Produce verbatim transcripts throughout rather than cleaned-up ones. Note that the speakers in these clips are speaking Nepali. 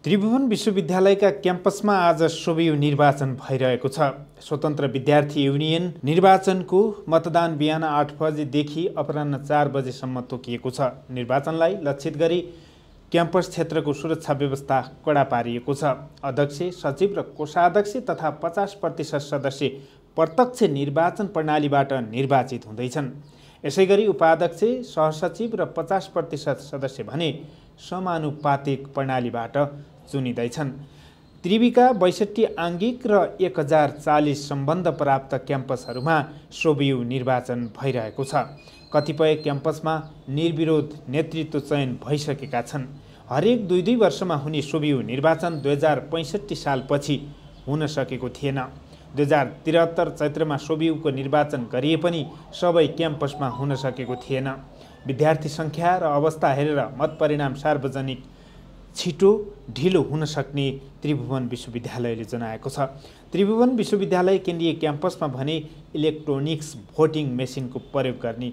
त्रिभुवन विश्वविद्यालयका क्याम्पसमा आज सोभियु निर्वाचन भइरहेको छ। स्वतन्त्र विद्यार्थी युनियन निर्वाचनको मतदान बिहान आठ बजेदेखि अपराह्न चार बजेसम्म तोकिएको छ। निर्वाचनलाई लक्षित गरी क्याम्पस क्षेत्रको सुरक्षा व्यवस्था कडा पारिएको छ। अध्यक्ष, सचिव र कोषाध्यक्ष तथा पचास प्रतिशत सदस्य प्रत्यक्ष निर्वाचन प्रणालीबाट निर्वाचित हुँदैछन्। यसैगरी उपाध्यक्ष, सहसचिव र पचास प्रतिशत सदस्य भने समानुपातिक प्रणालीबाट चुनिँदैछन्। त्रिविका बैसठी आङ्गिक र एक हजार चालिस सम्बन्ध प्राप्त क्याम्पसहरूमा सोभियु निर्वाचन भइरहेको छ। कतिपय क्याम्पसमा निर्विरोध नेतृत्व चयन भइसकेका छन्। हरेक दुई दुई वर्षमा हुने सोभियु निर्वाचन दुई हजार पैँसठी सालपछि हुन सकेको थिएन। दुई हजार त्रिहत्तर चैत्रमा सोभियुको निर्वाचन गरिए पनि सबै क्याम्पसमा हुन सकेको थिएन। विद्यार्थी सङ्ख्या र अवस्था हेरेर मत परिणाम सार्वजनिक छिटो ढिलो हुन सक्ने त्रिभुवन विश्वविद्यालयले जनाएको छ। त्रिभुवन विश्वविद्यालय केन्द्रीय क्याम्पसमा भने इलेक्ट्रोनिक्स भोटिङ मेसिनको प्रयोग गर्ने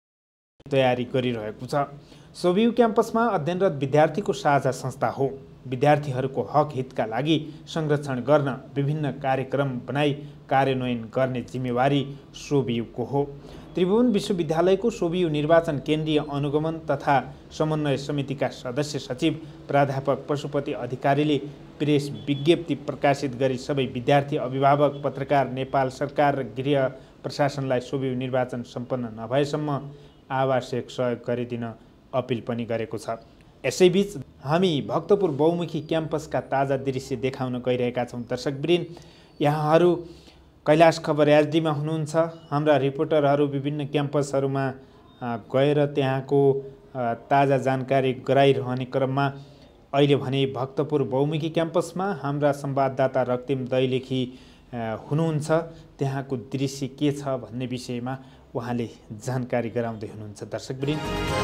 तयारी गरिरहेको छ। सोभियु क्याम्पसमा अध्ययनरत विद्यार्थीको साझा संस्था हो। विद्यार्थीहरूको हक हितका लागि संरक्षण गर्न विभिन्न कार्यक्रम बनाई कार्यान्वयन गर्ने जिम्मेवारी सोभियुको हो। त्रिभुवन विश्वविद्यालयको सोभियु निर्वाचन केन्द्रीय अनुगमन तथा समन्वय समितिका सदस्य सचिव प्राध्यापक पशुपति अधिकारीले प्रेस विज्ञप्ति प्रकाशित गरी सबै विद्यार्थी, अभिभावक, पत्रकार, नेपाल सरकार र गृह प्रशासनलाई सोभियु निर्वाचन सम्पन्न नभएसम्म आवश्यक सहयोग गरिदिन अपिल पनि गरेको छ। यसैबीच हामी भक्तपुर बहुमुखी क्याम्पसका ताजा दृश्य देखाउन गइरहेका छौँ। दर्शकवृन्द, यहाँहरू कैलाश खबर एचडीमा हुनुहुन्छ। हाम्रा रिपोर्टरहरू विभिन्न क्याम्पसहरूमा गएर त्यहाँको ताजा जानकारी गराइरहने क्रममा अहिले भने भक्तपुर बहुमुखी क्याम्पसमा हाम्रा संवाददाता रक्तिम दैलेखी हुनुहुन्छ। त्यहाँको दृश्य के छ भन्ने विषयमा उहाँले जानकारी गराउँदै हुनुहुन्छ। दर्शकवृन्द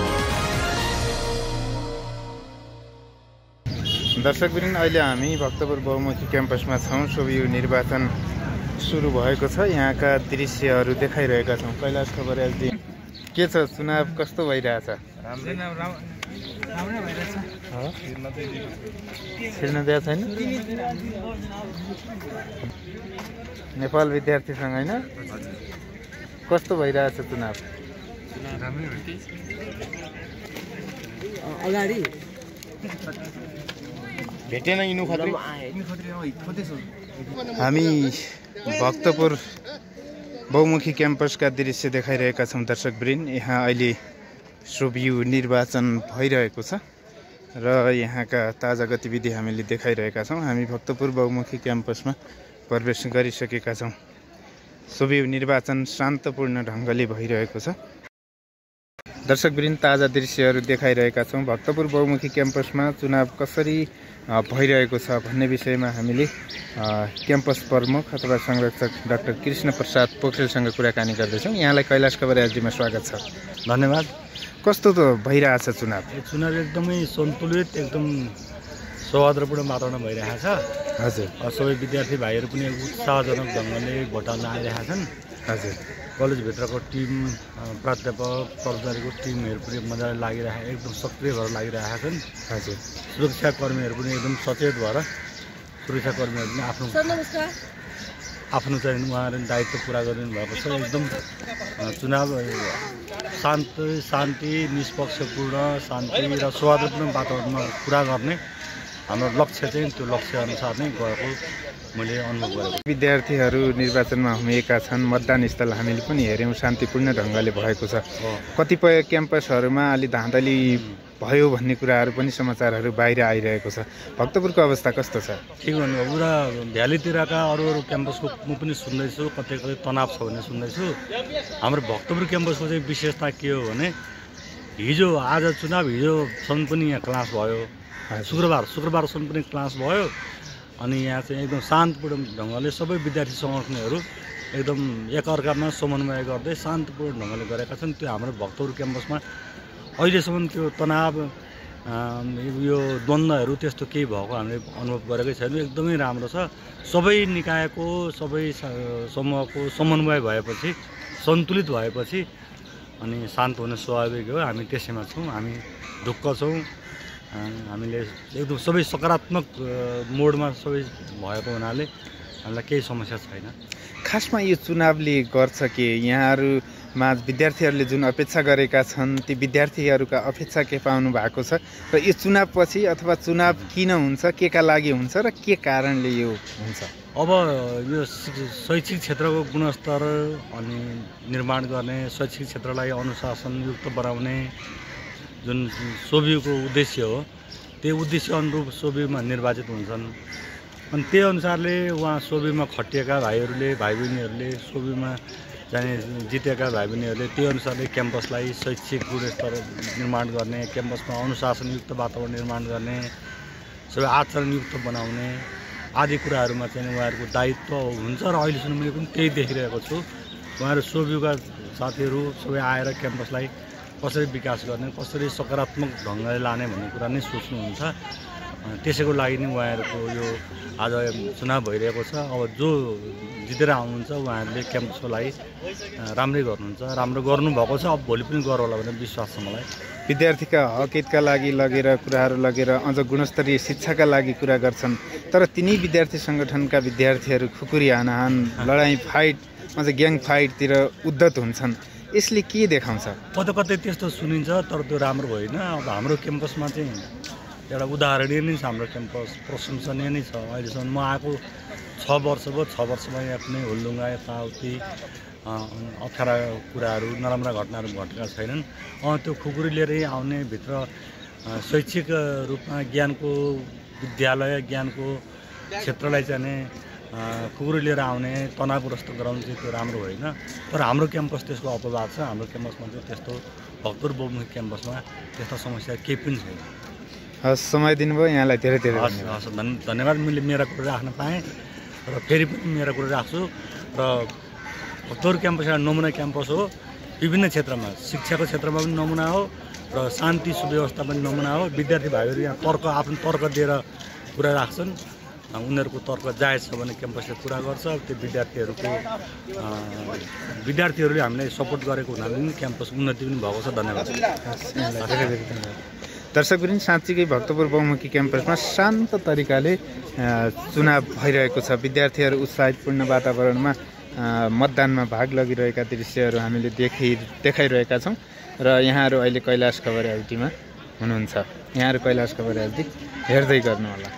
दर्शकवृन्द अहिले हामी भक्तपुर बहुमुखी क्याम्पसमा छौँ। सोभियु निर्वाचन सुरु भएको छ। यहाँका दृश्यहरू देखाइरहेका छौँ। कैलाश खबर एचडी के छ, चुनाव कस्तो भइरहेछ? छिर्न दिएको छैन नेपाल विद्यार्थीसँग, होइन? कस्तो भइरहेछ चुनाव? अगाडि भेटेन इनु खत्री। हामी भक्तपुर बहुमुखी क्याम्पसका दृश्य देखाइरहेका छौँ। दर्शकवृन्द, यहाँ अहिले सोभियु निर्वाचन भइरहेको छ र यहाँका ताजा गतिविधि हामीले देखाइरहेका छौँ। हामी भक्तपुर बहुमुखी क्याम्पसमा प्रवेश गरिसकेका छौँ। सोभियु निर्वाचन शान्तपूर्ण ढङ्गले भइरहेको छ। दर्शकवृन्द, ताजा दृश्यहरू देखाइरहेका छौँ। भक्तपुर बहुमुखी क्याम्पसमा चुनाव कसरी भइरहेको छ भन्ने विषयमा हामीले क्याम्पस प्रमुख अथवा संरक्षक डाक्टर कृष्ण प्रसाद पोखरेलसँग कुराकानी गर्दैछौँ। यहाँलाई कैलाश खबर एचडीमा स्वागत छ। धन्यवाद। कस्तो त भइरहेछ चुनाव? चुनाव एकदमै सन्तुलित, एकदम सौहार्दपूर्ण वातावरण भइरहेको छ। हजुर। सबै विद्यार्थी भाइहरू पनि उत्साहजनक ढङ्गले भोट हाल्न आइरहेका छन्। हजुर। कलेजभित्रको टिम, प्राध्यापक, कर्मचारीको टिमहरू पनि मजाले लागिरहेको, एकदम सक्रिय भएर लागिरहेका छन्। हजुर। सुरक्षाकर्मीहरू पनि एकदम सचेत भएर सुरक्षाकर्मीहरू पनि आफ्नो आफ्नो चाहिँ उहाँहरूले दायित्व पुरा गरिदिनु भएको छ। एकदम चुनाव शान्त शान्ति निष्पक्षपूर्ण शान्ति र सौहार्दपूर्ण वातावरणमा पुरा गर्ने हाम्रो लक्ष्य चाहिँ त्यो लक्ष्य अनुसार नै गएको मैले अनुभव गरेको। विद्यार्थीहरू निर्वाचनमा हुमेका छन्। मतदान स्थल हामीले पनि हेऱ्यौँ, शान्तिपूर्ण ढङ्गले भएको छ। कतिपय क्याम्पसहरूमा अलि धाँधली भयो भन्ने कुराहरू पनि समाचारहरू बाहिर आइरहेको छ। भक्तपुरको अवस्था कस्तो छ? ठिक भन्नुभयो। पुरा भ्यालीतिरका अरू अरू क्याम्पसको म पनि सुन्दैछु, कतै कतै तनाव छ भने सुन्दैछु। हाम्रो भक्तपुर क्याम्पसको चाहिँ विशेषता के हो भने हिजो आज चुनाव हिजोसम्म पनि यहाँ क्लास भयो। शुक्रबार शुक्रबारसम्म पनि क्लास भयो। अनि यहाँ चाहिँ एकदम शान्तपूर्ण ढङ्गले सबै विद्यार्थी सङ्गठनहरू एकदम एकअर्कामा समन्वय गर्दै शान्तपूर्ण ढङ्गले गरेका छन्। त्यो हाम्रो भक्तपुर क्याम्पसमा अहिलेसम्म त्यो तनाव यो द्वन्द्वहरू त्यस्तो केही भएको हामीले अनुभव गरेकै छैन। एकदमै राम्रो छ। सबै निकायको सबै समूहको समन्वय भएपछि, सन्तुलित भएपछि अनि शान्त हुने स्वाभाविक हो। हामी त्यसैमा छौँ। हामी ढुक्क छौँ। हामीले एकदम सबै सकारात्मक मोडमा सबै भएको हुनाले हामीलाई केही समस्या छैन। खासमा यो चुनावले गर्छ कि यहाँहरूमा विद्यार्थीहरूले जुन अपेक्षा गरेका छन् ती विद्यार्थीहरूका अपेक्षा के पाउनु भएको छ र यो चुनावपछि अथवा चुनाव किन हुन्छ, के का लागि हुन्छ र के कारणले यो हुन्छ? अब यो शैक्षिक क्षेत्रको गुणस्तर अनि निर्माण गर्ने, शैक्षिक क्षेत्रलाई अनुशासनयुक्त बनाउने जुन सोभियुको उद्देश्य हो, त्यो उद्देश्य अनुरूप सोभियुमा निर्वाचित हुन्छन्। अनि त्यही अनुसारले उहाँ सोभियुमा खटिएका भाइहरूले भाइ बहिनीहरूले सोभियुमा जाने जितेका भाइ बहिनीहरूले त्यही अनुसारले क्याम्पसलाई शैक्षिक गुणस्तर निर्माण गर्ने, क्याम्पसमा अनुशासनयुक्त वातावरण निर्माण गर्ने, सबै आचरणयुक्त बनाउने आदि कुराहरूमा चाहिँ उहाँहरूको दायित्व हुन्छ र अहिलेसम्म मैले पनि त्यही देखिरहेको छु। उहाँहरू सोभियुका साथीहरू सबै आएर क्याम्पसलाई कसरी विकास गर्ने, कसरी सकारात्मक ढङ्गले लाने भन्ने कुरा नै सोच्नुहुन्छ। त्यसैको लागि नै उहाँहरूको यो आज चुनाव भइरहेको छ। अब जो जितेर आउनुहुन्छ उहाँहरूले क्याम्पसको लागि राम्रै गर्नुहुन्छ, राम्रो गर्नुभएको छ, अब भोलि पनि गर्नु होला भन्ने विश्वास छ मलाई। विद्यार्थीका हक हितका लागि लगेर कुराहरू लगेर अझ गुणस्तरीय शिक्षाका लागि कुरा गर्छन्, तर तिनै विद्यार्थी सङ्गठनका विद्यार्थीहरू खुकुरी हानाहान, लडाइँ फाइट, अझ ग्याङ फाइटतिर उद्धत हुन्छन्। यसले के देखाउँछ? कतै कतै त्यस्तो सुनिन्छ, तर त्यो राम्रो होइन। अब हाम्रो क्याम्पसमा चाहिँ एउटा उदाहरणीय नै छ, हाम्रो क्याम्पस प्रशंसनीय नै छ। अहिलेसम्म म आएको छ वर्ष भयो, छ वर्षमा यहाँ कुनै हुल्लुङ्गा यताउति अप्ठ्यारा कुराहरू, नराम्रा घटनाहरू घटेका छैनन्। त्यो खुकुरी लिएरै आउने, भित्र शैक्षिक रूपमा ज्ञानको विद्यालय, ज्ञानको क्षेत्रलाई चाहिँ खुकुरी लिएर आउने, तनावग्रस्त गराउने चाहिँ त्यो राम्रो होइन। तर हाम्रो क्याम्पस त्यसको अपवाद छ। हाम्रो क्याम्पसमा चाहिँ त्यस्तो भक्तपुर बहुमुखी क्याम्पसमा त्यस्ता समस्या केही पनि छैन। हस्, समय दिनुभयो यहाँलाई धेरै धेरै हस् हस् धन्यवाद। मैले मेरा कुरा राख्न पाएँ र फेरि पनि मेरा कुरा राख्छु। र भक्तपुर क्याम्पस एउटा नमुना क्याम्पस हो, विभिन्न क्षेत्रमा, शिक्षाको क्षेत्रमा पनि नमुना हो र शान्ति सुव्यवस्था पनि नमुना हो। विद्यार्थी भाइहरू यहाँ तर्क आफ्नो तर्क दिएर कुरा राख्छन्, उनीहरूको तर्क जायज छ भने क्याम्पसले कुरा गर्छ। त्यो विद्यार्थीहरूको विद्यार्थीहरूले हामीलाई सपोर्ट गरेको हुनाले पनि क्याम्पस उन्नति पनि भएको छ। धन्यवाद। दर्शकवृन्द, साँच्चीकै भक्तपुर बहुमुखी क्याम्पसमा शान्त तरिकाले चुनाव भइरहेको छ। विद्यार्थीहरू उत्साहितपूर्ण वातावरणमा मतदानमा भाग लगिरहेका दृश्यहरू हामीले देखि देखाइरहेका छौँ र यहाँहरू अहिले कैलाश खबर एलटीमा हुनुहुन्छ। यहाँहरू कैलाश खबर एलटी हेर्दै गर्नुहोला।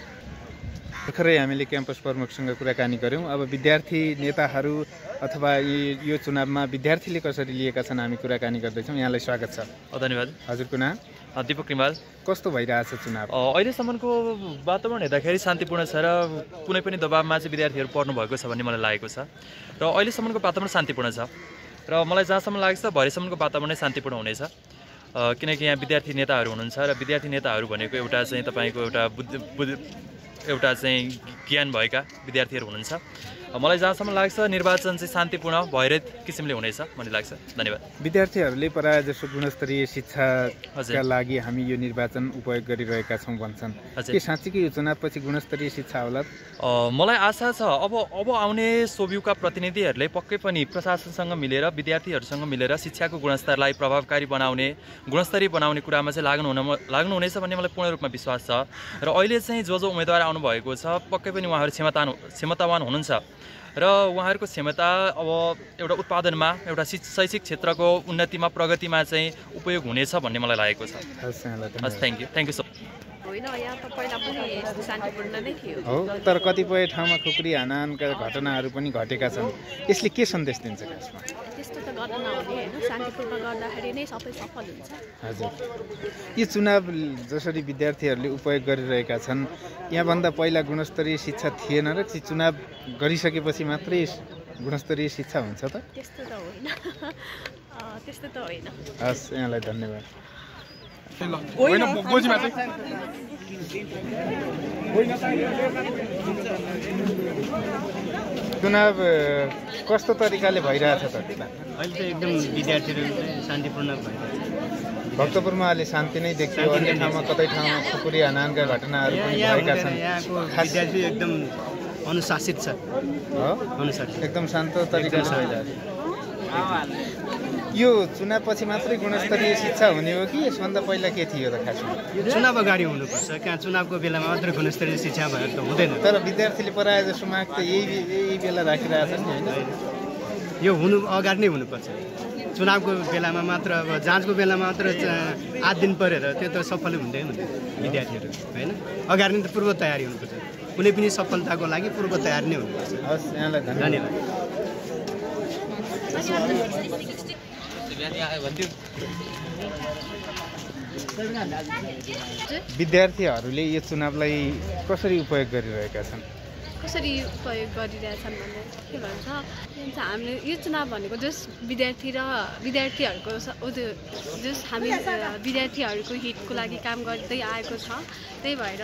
भर्खरै हामीले क्याम्पस प्रमुखसँग कुराकानी गऱ्यौँ। अब विद्यार्थी नेताहरू अथवा यो चुनावमा विद्यार्थीले कसरी लिएका छन् हामी कुराकानी गर्दैछौँ। यहाँलाई स्वागत छ। धन्यवाद। हजुरको नाम? दीपक रिमाल। कस्तो भइरहेछ चुनाव? अहिलेसम्मको वातावरण हेर्दाखेरि शान्तिपूर्ण छ र कुनै पनि दबावमा चाहिँ विद्यार्थीहरू पर्नु भएको छ भन्ने मलाई लागेको छ र अहिलेसम्मको वातावरण शान्तिपूर्ण छ र मलाई जहाँसम्म लाग्छ भरेसम्मको वातावरण नै शान्तिपूर्ण हुनेछ। किनकि यहाँ विद्यार्थी नेताहरू हुनुहुन्छ र विद्यार्थी नेताहरू भनेको एउटा चाहिँ तपाईँको एउटा बुद्धि एउटा चाहिँ ज्ञान भएका विद्यार्थीहरू हुनुहुन्छ। मलाई जहाँसम्म लाग्छ निर्वाचन चाहिँ शान्तिपूर्ण भएर किसिमले हुनेछ भन्ने लाग्छ। धन्यवाद। विद्यार्थीहरूले प्रायः जसो गुणस्तरीय शिक्षाका लागि हामी यो निर्वाचन उपयोग गरिरहेका छौँ भन्छन्, के साँच्चीकै यो चुनावपछि गुणस्तरीय शिक्षा होला? मलाई आशा छ अब अब आउने सोभियुका प्रतिनिधिहरूले पक्कै पनि प्रशासनसँग मिलेर विद्यार्थीहरूसँग मिलेर शिक्षाको गुणस्तरलाई प्रभावकारी बनाउने, गुणस्तरीय बनाउने कुरामा चाहिँ लाग्नु हुन लाग्नुहुनेछ भन्ने मलाई पूर्ण रूपमा विश्वास छ। र अहिले चाहिँ जो जो उम्मेदवार आउनुभएको छ पक्कै पनि उहाँहरू क्षमता क्षमतावान हुनुहुन्छ र उहाँहरूको क्षमता अब एउटा उत्पादनमा, एउटा शैक्षिक क्षेत्रको उन्नतिमा, प्रगतिमा चाहिँ उपयोग हुनेछ भन्ने मलाई लागेको छ। हस्, thank you thank you so होइन, यहाँ त पहिला पनि यस्तो शान्तिपूर्ण नै थियो हो, तर कतिपय ठाउँमा खुकुरी हानाहानका घटनाहरू पनि घटेका छन्। यसले के सन्देश दिन्छ खासमा? त्यस्तो त गर्न नहुने होइन, शान्तिपूर्ण गर्दाखेरि नै सबै सफल हुन्छ। हजुर, यो चुनाव जसरी विद्यार्थीहरूले उपयोग गरिरहेका छन्, यहाँभन्दा पहिला गुणस्तरीय शिक्षा थिएन र चाहिँ चुनाव गरिसकेपछि मात्रै गुणस्तरीय शिक्षा हुन्छ त? त्यस्तो त होइन, त्यस्तो त होइन। हस्, यहाँलाई धन्यवाद। चुनाव कस्तो तरिकाले भइरहेछ त? अहिले चाहिँ एकदम विद्यार्थीहरू शान्तिपूर्ण भइरहेछ। भक्तपुरमा अहिले शान्ति नै देखियो, अन्य ठाउँमा कतै ठाउँमा खुकुरी हानाहानका घटनाहरू पनि भएका छन्। यहाँको विद्यार्थी एकदम अनुशासित छ, हो, अनुशासित एकदम शान्त तरिकाले भइरहेछ। यो चुनावपछि मात्रै गुणस्तरीय शिक्षा हुने हो कि यसभन्दा पहिला के थियो त खासमा? चुनाव अगाडि हुनुपर्छ, कहाँ चुनावको बेलामा मात्र गुणस्तरीय शिक्षा भएर त हुँदैन। तर विद्यार्थीले पराए जसो माग त यही यही बेला राखिरहेछन् नि होइन? यो हुनु अगाडि नै हुनुपर्छ। चुनावको बेलामा मात्र अब जाँचको बेलामा मात्र आठ दिन परेर त्यो त सफल हुँदैन विद्यार्थीहरू होइन। अगाडि नै त पूर्व तयारी हुनुपर्छ। कुनै पनि सफलताको लागि पूर्व तयारी नै हुनुपर्छ। हस्, यहाँलाई धन्यवाद। विद्यार्थीहरूले यो चुनावलाई कसरी उपयोग गरिरहेका छन्? कसरी उपयोग गरिरहेछन् भने के भन्छ हामीले यो चुनाव भनेको जस विद्यार्थी र विद्यार्थीहरूको जस हामी विद्यार्थीहरूको हितको लागि काम गर्दै आएको छ। त्यही भएर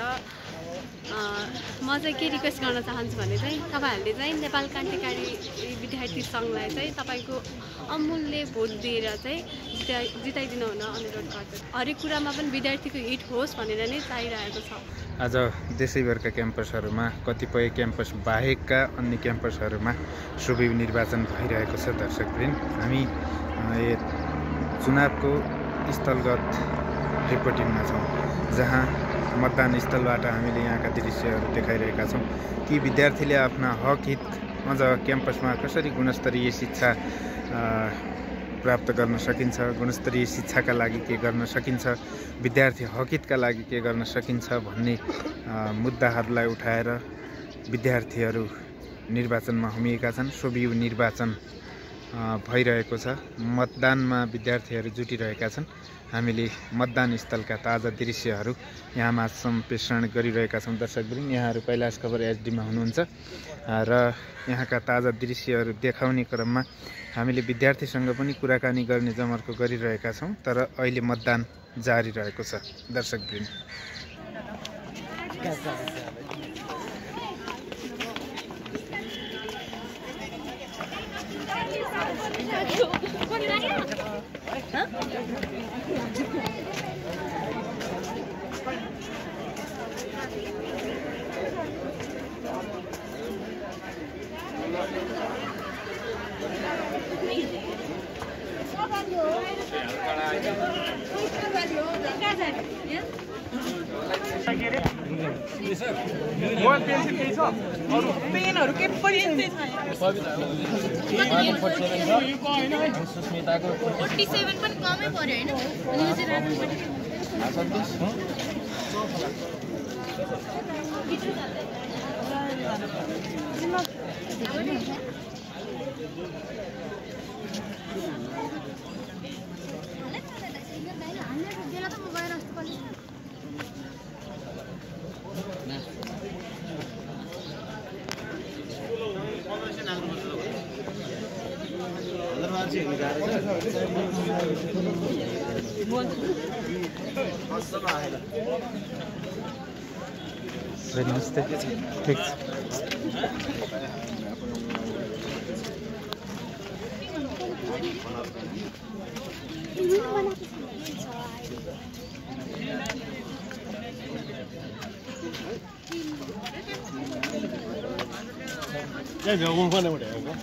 म चाहिँ के रिक्वेस्ट गर्न चाहन्छु भने चाहिँ तपाईँहरूले चाहिँ नेपाल क्रान्तिकारी विद्यार्थी सङ्घलाई चाहिँ तपाईँको अमूल्य भोट दिएर चाहिँ जिता जिताइदिनु हुन अनुरोध गर्छु। हरेक कुरामा पनि विद्यार्थीको हित होस् भनेर नै चाहिरहेको छ। आज देशैभरका क्याम्पसहरूमा कतिपय क्याम्पस बाहेकका अन्य क्याम्पसहरूमा सोभि निर्वाचन भइरहेको छ। दर्शकवृन्द, हामी चुनावको स्थलगत रिपोर्टिङमा छौँ, जहाँ मतदान स्थलबाट हामीले यहाँका दृश्यहरू देखाइरहेका छौँ कि विद्यार्थीले आफ्ना हक हित अझ क्याम्पसमा कसरी गुणस्तरीय शिक्षा प्राप्त गर्न सकिन्छ, गुणस्तरीय शिक्षाका लागि के गर्न सकिन्छ, विद्यार्थी हकितका लागि के गर्न सकिन्छ भन्ने मुद्दाहरूलाई उठाएर विद्यार्थीहरू निर्वाचनमा होमिएका छन्। सोभियु निर्वाचन भइरहेको छ। मतदानमा विद्यार्थीहरू जुटिरहेका छन्। हामीले मतदान स्थलका ताजा दृश्यहरू यहाँमा सम्प्रेषण गरिरहेका छौँ। दर्शकवृन्द, यहाँहरू कैलाश खबर एचडीमा हुनुहुन्छ र यहाँका ताजा दृश्यहरू देखाउने क्रममा हामीले विद्यार्थीसँग पनि कुराकानी गर्ने जमर्को गरिरहेका छौँ। तर अहिले मतदान जारी रहेको छ। दर्शकवृन्द, पेनहरु के पनि यस्तै छ। सैँतालीस पनि कमै पर्यो हैन? अनि यो चाहिँ राम्रो नमस्ते, ठीक छ। Ya veo un buen hombre, ¿no?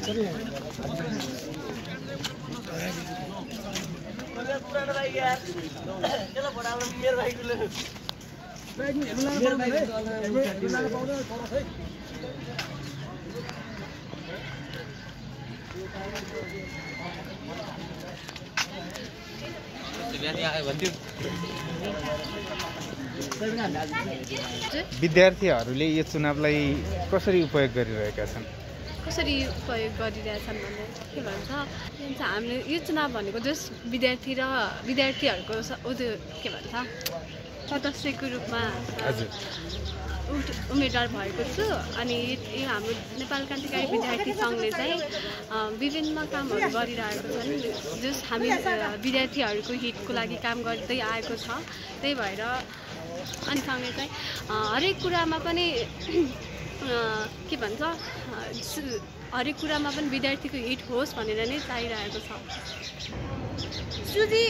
विद्यार्थीहरूले यो चुनावलाई कसरी उपयोग गरिरहेका छन्? कसरी उपयोग गरिरहेछन् भने के भन्छ हामीले यो चुनाव भनेको जस विद्यार्थी र विद्यार्थीहरूको के भन्छ सदस्यको रूपमा उम्मेदवार भएको छु। अनि यो हाम्रो नेपाल क्रान्तिकारी विद्यार्थी सङ्घले चाहिँ विभिन्न कामहरू गरिरहेको छन्, जस हामी विद्यार्थीहरूको हितको लागि काम गर्दै आएको छ। त्यही भएर अनि सँगै चाहिँ हरेक कुरामा पनि के भन्छ हरेक कुरामा पनि विद्यार्थीको हित होस् भनेर नै चाहिरहेको छ। सुजी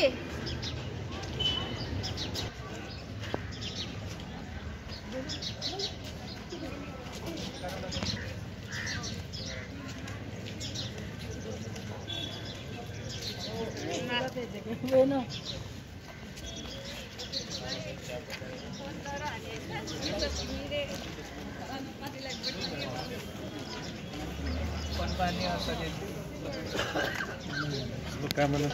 शुभकामना